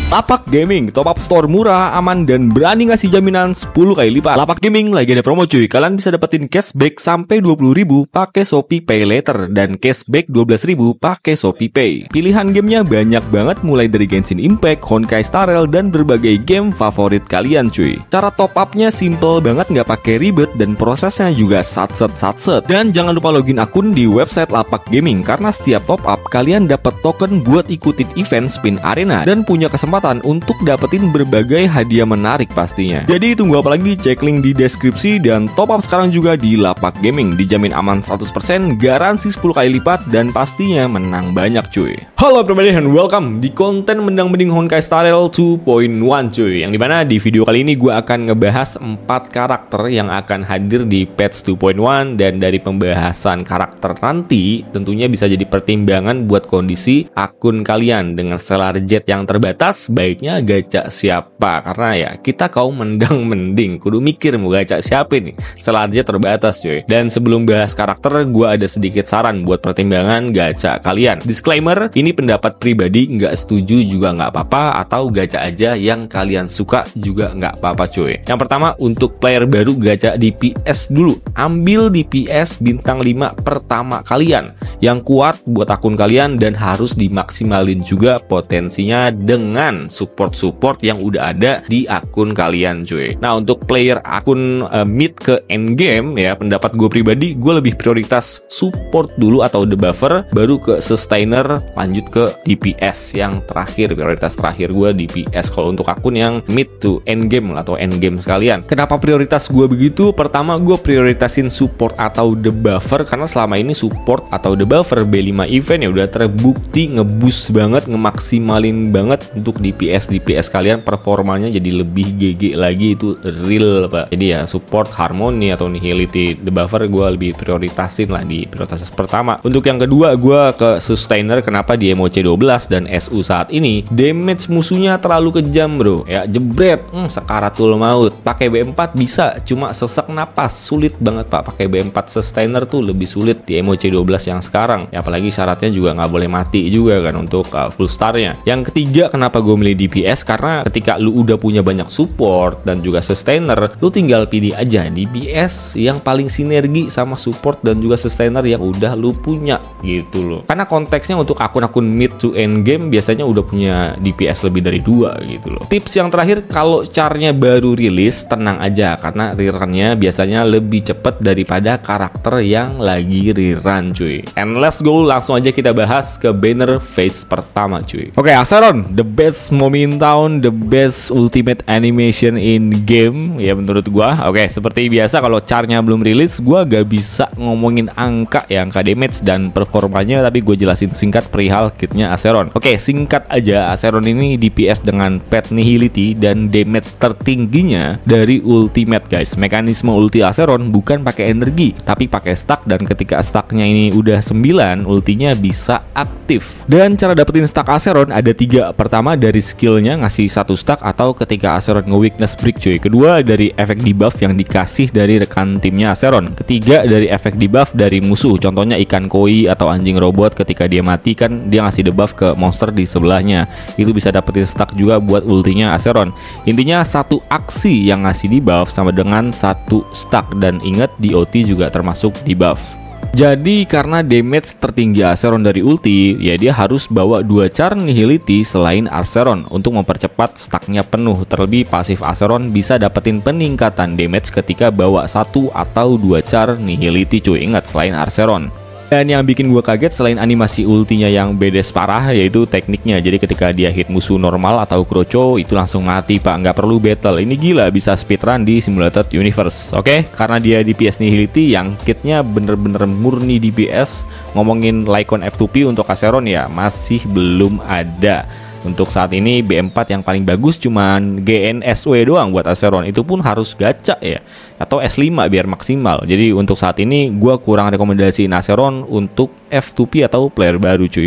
Lapak Gaming, top up store murah, aman, dan berani ngasih jaminan 10 kali lipat. Lapak Gaming lagi ada promo cuy. Kalian bisa dapetin cashback sampai 20.000 pakai Shopee Pay Later dan cashback 12.000 pakai Shopee Pay. Pilihan gamenya banyak banget mulai dari Genshin Impact, Honkai Star Rail, dan berbagai game favorit kalian cuy. Cara top upnya simple banget, nggak pakai ribet, dan prosesnya juga satset. Dan jangan lupa login akun di website Lapak Gaming karena setiap top up kalian dapat token buat ikutin event Spin Arena dan punya kesempatan untuk dapetin berbagai hadiah menarik pastinya. Jadi tunggu apa lagi, cek link di deskripsi dan top up sekarang juga di Lapak Gaming. Dijamin aman 100%, garansi 10 kali lipat, dan pastinya menang banyak cuy. Halo everybody and welcome di konten mendang-mending Honkai Star Rail 2.1 cuy. Yang dimana di video kali ini gue akan ngebahas 4 karakter yang akan hadir di patch 2.1. Dan dari pembahasan karakter nanti tentunya bisa jadi pertimbangan buat kondisi akun kalian. Dengan stellar jet yang terbatas, baiknya gacha siapa? Karena ya kita kaum mendang-mending kudu mikir mau gacha siapa nih. Stellar jet terbatas cuy. Dan sebelum bahas karakter, gue ada sedikit saran buat pertimbangan gacha kalian. Disclaimer, ini pendapat pribadi, nggak setuju juga nggak apa-apa, atau gacha aja yang kalian suka juga nggak apa-apa cuy. Yang pertama, untuk player baru gacha DPS dulu. Ambil DPS bintang 5 pertama kalian yang kuat buat akun kalian dan harus dimaksimalin juga potensinya dengan support yang udah ada di akun kalian cuy. Nah, untuk player akun mid ke end game ya, pendapat gue pribadi, gue lebih prioritas support dulu atau debuffer, baru ke sustainer, lanjut ke DPS yang terakhir. Prioritas terakhir gue DPS kalau untuk akun yang mid to end game atau end game sekalian. Kenapa prioritas gue begitu? Pertama, gue prioritasin support atau debuffer karena selama ini support atau debuffer B5 event ya udah terbukti ngeboost banget, ngemaksimalin banget untuk DPS kalian, performanya jadi lebih GG lagi, itu real pak. Jadi ya support, harmony atau nihility debuffer gue lebih prioritasin lah di prioritas pertama. Untuk yang kedua, gue ke sustainer. Kenapa? Di MOC 12 dan SU saat ini damage musuhnya terlalu kejam bro ya, jebret sekaratul maut. Pakai B4 bisa, cuma sesak napas, sulit banget pak. Pakai B4 sustainer tuh lebih sulit di MOC 12 yang sekarang ya, apalagi syaratnya juga nggak boleh mati juga kan untuk full starnya. Yang ketiga, kenapa gue milih DPS? Karena ketika lu udah punya banyak support dan juga sustainer, lu tinggal pilih aja DPS yang paling sinergi sama support dan juga sustainer yang udah lu punya gitu loh. Karena konteksnya untuk akun-akun mid to end game biasanya udah punya DPS lebih dari 2 gitu loh. Tips yang terakhir, kalau charnya baru rilis, tenang aja karena rerunnya biasanya lebih cepet daripada karakter yang lagi rerun cuy. And let's go, langsung aja kita bahas ke banner phase pertama cuy. Oke, Acheron, the best mommy in town, the best ultimate animation in game ya menurut gua. Oke, seperti biasa kalau charnya belum rilis, gua gak bisa ngomongin angka ya, angka damage dan performanya, tapi gue jelasin singkat perihal kitnya Acheron. Oke, singkat aja, Acheron ini DPS dengan pet nihility dan damage tertingginya dari ultimate guys. Mekanisme ulti Acheron bukan pakai energi tapi pakai stack, dan ketika stacknya ini udah 9, ultinya bisa aktif. Dan cara dapetin stack Acheron ada 3. Pertama, dari skillnya ngasih 1 stack atau ketika Acheron nge-weakness break cuy. Kedua, dari efek debuff yang dikasih dari rekan timnya Acheron. Ketiga, dari efek debuff dari musuh, contohnya ikan koi atau anjing robot, ketika dia mati kan dia ngasih debuff ke monster di sebelahnya. Itu bisa dapetin stack juga buat ultinya Acheron. Intinya satu aksi yang ngasih debuff sama dengan 1 stack, dan ingat DOT juga termasuk debuff. Jadi karena damage tertinggi Acheron dari ulti, ya dia harus bawa 2 char nihility selain Acheron untuk mempercepat stacknya penuh. Terlebih pasif Acheron bisa dapetin peningkatan damage ketika bawa 1 atau 2 char nihility cuy. Ingat, selain Acheron. Dan yang bikin gue kaget selain animasi ultinya yang bedes parah, yaitu tekniknya. Jadi ketika dia hit musuh normal atau kroco, itu langsung mati pak, nggak perlu battle. Ini gila, bisa speedrun di Simulated Universe. Oke, karena dia DPS nihility yang kitnya bener-bener murni DPS. Ngomongin Lycon F2P untuk Acheron ya masih belum ada. Untuk saat ini B4 yang paling bagus cuman GNSW doang buat Acheron, itu pun harus gacha ya, atau S5 biar maksimal. Jadi untuk saat ini gua kurang rekomendasiin Acheron untuk F2P atau player baru cuy.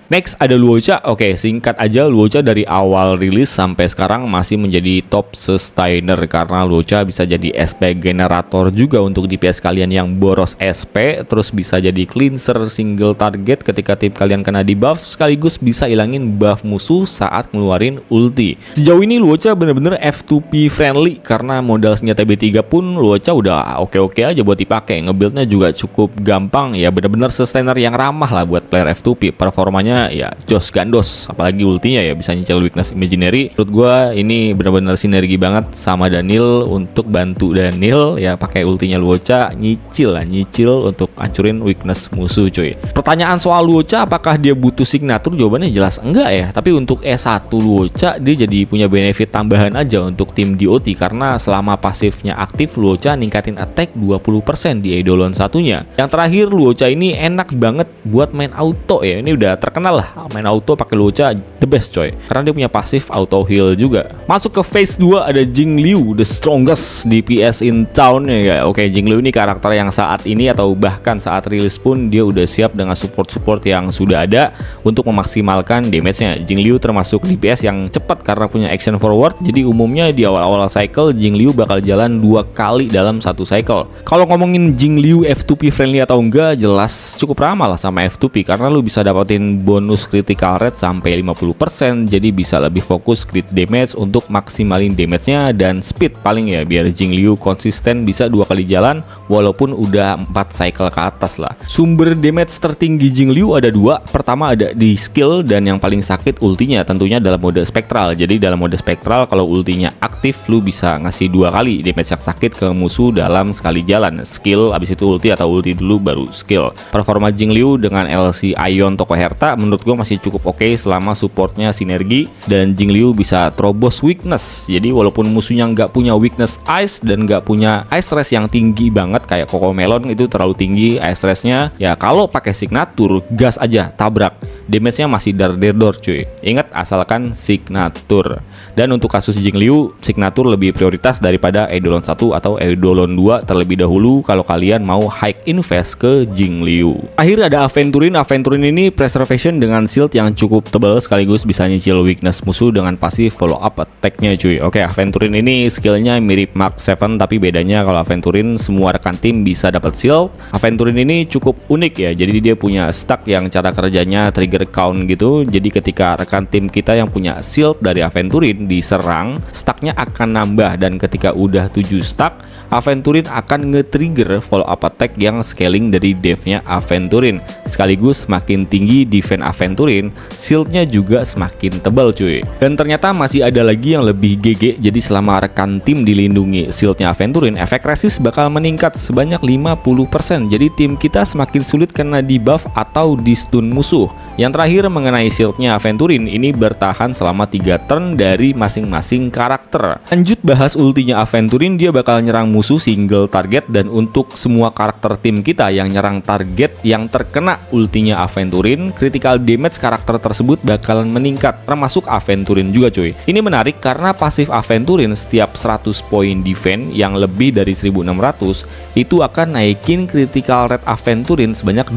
Next ada Luocha. Oke, singkat aja, Luocha dari awal rilis sampai sekarang masih menjadi top sustainer karena Luocha bisa jadi SP generator juga untuk DPS kalian yang boros SP, terus bisa jadi cleanser single target ketika tim kalian kena debuff, sekaligus bisa ilangin buff musuh saat ngeluarin ulti. Sejauh ini Luocha bener-bener F2P friendly karena modal senjata B3 pun Luocha udah oke-oke aja buat dipakai. Ngebuildnya juga cukup gampang, ya bener-bener sustainer yang ramah lah buat player F2P. Performanya ya jos gandos, apalagi ultinya ya bisa nyicil weakness imaginary. Menurut gua ini benar-benar sinergi banget sama Daniel untuk bantu Daniel ya pakai ultinya Luocha nyicil untuk hancurin weakness musuh cuy. Pertanyaan soal Luocha apakah dia butuh signature, jawabannya jelas enggak ya. Tapi untuk E1 Luocha dia jadi punya benefit tambahan aja untuk tim DOT karena selama pasifnya aktif Luocha ningkatin attack 20% di Eidolon satunya. Yang terakhir Luocha ini enak banget buat main auto ya. Ini udah terkenal lah, main auto pakai Luocha the best coy, karena dia punya pasif auto heal juga. Masuk ke phase 2 ada Jingliu, the strongest DPS in town ya. Oke, Jingliu ini karakter yang saat ini atau bahkan saat rilis pun dia udah siap dengan support yang sudah ada untuk memaksimalkan damage-nya. Jingliu termasuk DPS yang cepat karena punya action forward, jadi umumnya di awal-awal cycle Jingliu bakal jalan 2 kali dalam satu cycle. Kalau ngomongin Jingliu F2P friendly atau enggak, jelas cukup ramah lah sama F2P karena lu bisa dapetin bonus critical rate sampai 50%, jadi bisa lebih fokus crit damage untuk maksimalin damage-nya dan speed paling ya, biar Jingliu konsisten bisa 2 kali jalan walaupun udah 4 cycle ke atas lah. Sumber damage tertinggi Jingliu ada 2. Pertama ada di skill dan yang paling sakit ultinya, tentunya dalam mode spektral. Jadi dalam mode spektral kalau ultinya aktif lu bisa ngasih 2 kali damage yang sakit ke musuh dalam sekali jalan. Skill abis itu ulti atau ulti dulu baru skill. Performa Jingliu dengan LC Ion Toko Herta menurut gue masih cukup oke selama supportnya sinergi dan Jingliu bisa terobos weakness. Jadi walaupun musuhnya nggak punya weakness ice dan nggak punya ice stress yang tinggi banget kayak Cocomelon itu terlalu tinggi ice stressnya, ya kalau pakai signature gas aja tabrak, damage-nya masih dar-der-dor cuy. Ingat asalkan signature. Dan untuk kasus Jingliu, signature lebih prioritas daripada Eidolon 1 atau Eidolon 2 terlebih dahulu kalau kalian mau high invest ke Jingliu. Akhir ada Aventurin. Aventurin ini preservation dengan shield yang cukup tebal sekaligus bisa nyicil weakness musuh dengan pasif follow up attack-nya cuy. Oke, Aventurin ini skillnya mirip Mark 7 tapi bedanya kalau Aventurin semua rekan tim bisa dapat shield. Aventurin ini cukup unik ya. Jadi dia punya stack yang cara kerjanya trigger count gitu. Jadi ketika rekan tim kita yang punya shield dari Aventurin diserang, stacknya akan nambah dan ketika udah 7 stack, Aventurin akan nge-trigger follow up attack yang scaling dari dev-nya Aventurin. Sekaligus semakin tinggi defense Aventurin, shieldnya juga semakin tebal cuy. Dan ternyata masih ada lagi yang lebih GG. Jadi selama rekan tim dilindungi shieldnya Aventurin, efek resist bakal meningkat sebanyak 50%. Jadi tim kita semakin sulit kena debuff atau di stun musuh. Yang terakhir mengenai shieldnya Aventurin, ini bertahan selama 3 turn dari masing-masing karakter. Lanjut bahas ultinya Aventurin, dia bakal nyerang musuh single target dan untuk semua karakter tim kita yang nyerang target yang terkena ultinya Aventurin, critical damage karakter tersebut bakalan meningkat, termasuk Aventurin juga cuy. Ini menarik karena pasif Aventurin setiap 100 poin defense yang lebih dari 1600 itu akan naikin critical rate Aventurin sebanyak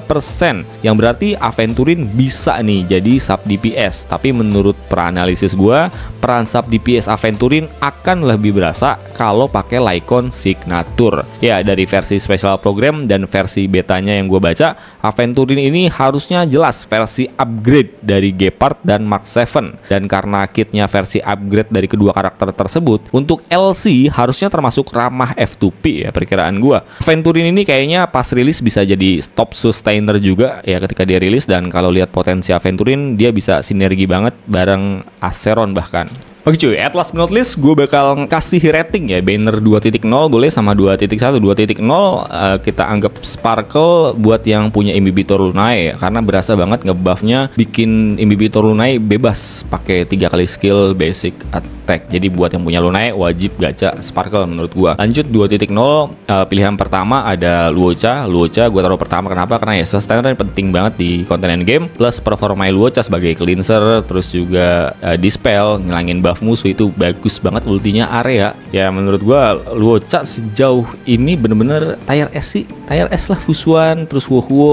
2%, yang berarti Aventurin bisa nih jadi sub DPS. Tapi menurut peranalisis gua, peran sub DPS Aventurin akan lebih berasa kalau pakai Lycon Signature. Ya, dari versi special program dan versi betanya yang gue baca, Aventurin ini harusnya jelas versi upgrade dari Gepard dan Mark 7. Dan karena kitnya versi upgrade dari kedua karakter tersebut, untuk LC harusnya termasuk ramah F2P ya perkiraan gue. Aventurin ini kayaknya pas rilis bisa jadi top sustainer juga ya ketika dia rilis, dan kalau lihat potensi Aventurin dia bisa sinergi banget bareng Acheron bahkan. Oke cuy, at last but not least gue bakal kasih rating ya, banner 2.0 boleh sama 2.1. 2.0 kita anggap Sparkle buat yang punya Imbibitor Lunae ya, karena berasa banget ngebuffnya bikin Imbibitor Lunae bebas pakai 3 kali skill basic attack. Jadi buat yang punya Lunae wajib gacha Sparkle menurut gue. Lanjut 2.0, pilihan pertama ada Luocha. Luocha gue taruh pertama kenapa? Karena ya sustainer penting banget di konten endgame, plus performa Luocha sebagai cleanser, terus juga dispel, ngilangin buff musuh itu bagus banget ultinya area. Ya menurut gua Luocha sejauh ini bener-bener tier S sih, tier S lah, Fusuan terus Wohuo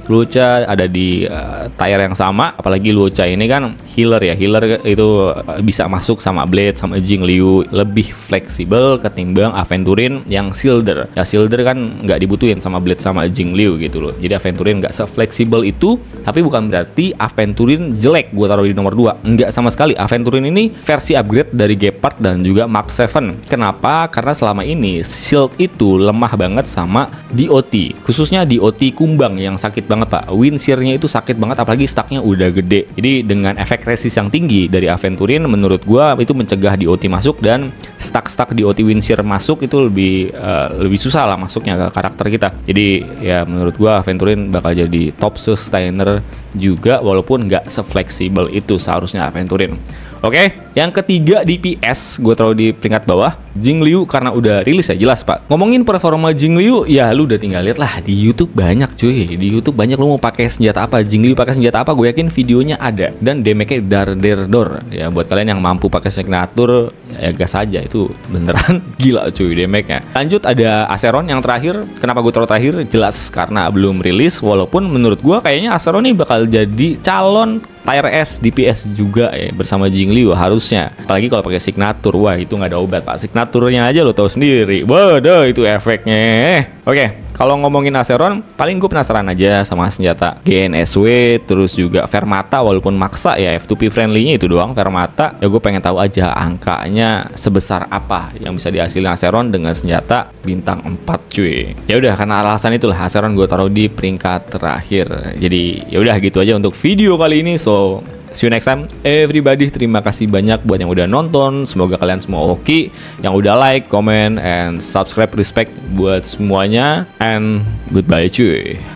Lucha ada di tier yang sama, apalagi Lucha ini kan healer ya. Healer itu bisa masuk sama Blade sama Jingliu, lebih fleksibel ketimbang Aventurin yang Shielder. Ya Shielder kan nggak dibutuhin sama Blade sama Jingliu gitu loh. Jadi Aventurin nggak se-fleksibel itu, tapi bukan berarti Aventurin jelek gue taruh di nomor 2. Nggak sama sekali. Aventurin ini versi upgrade dari Gepard dan juga Mark 7. Kenapa? Karena selama ini Shield itu lemah banget sama DOT, khususnya DOT Kumbang yang sakit banget pak. Wind Shear-nya itu sakit banget, apalagi stacknya udah gede. Jadi dengan efek resist yang tinggi dari Aventurin, menurut gua itu mencegah DOT masuk, dan stack DOT Wind Shear masuk itu lebih susah lah masuknya ke karakter kita. Jadi ya menurut gua Aventurin bakal jadi top sustainer juga, walaupun nggak se-fleksibel itu seharusnya Aventurin. Oke, yang ketiga di PS gue taruh di peringkat bawah, Jingliu, karena udah rilis ya jelas pak. Ngomongin performa Jingliu, ya lu udah tinggal lihat lah di YouTube banyak cuy. Di YouTube banyak, lu mau pakai senjata apa, Jingliu pakai senjata apa, gue yakin videonya ada. Dan damage-nya dar-der-dor. Ya buat kalian yang mampu pakai signature, ya gas aja, itu beneran gila cuy damage-nya. Lanjut ada Acheron yang terakhir. Kenapa gue taruh terakhir? Jelas karena belum rilis, walaupun menurut gue kayaknya Acheron ini bakal jadi calon tier S di PS juga ya, bersama Jingliu harusnya. Apalagi kalau pakai signature, wah itu nggak ada obat pak. Signaturnya aja lo tahu sendiri, waduh itu efeknya. Oke, kalau ngomongin Acheron, paling gue penasaran aja sama senjata GNSW, terus juga Fermata, walaupun maksa ya F2P friendly-nya itu doang Fermata. Ya gue pengen tahu aja angkanya sebesar apa yang bisa dihasilkan Acheron dengan senjata bintang 4 cuy. Ya udah, karena alasan itulah Acheron gue taruh di peringkat terakhir. Jadi ya udah gitu aja untuk video kali ini. So see you next time everybody. Terima kasih banyak buat yang udah nonton. Semoga kalian semua oke, yang udah like, comment, and subscribe. Respect buat semuanya, and goodbye cuy.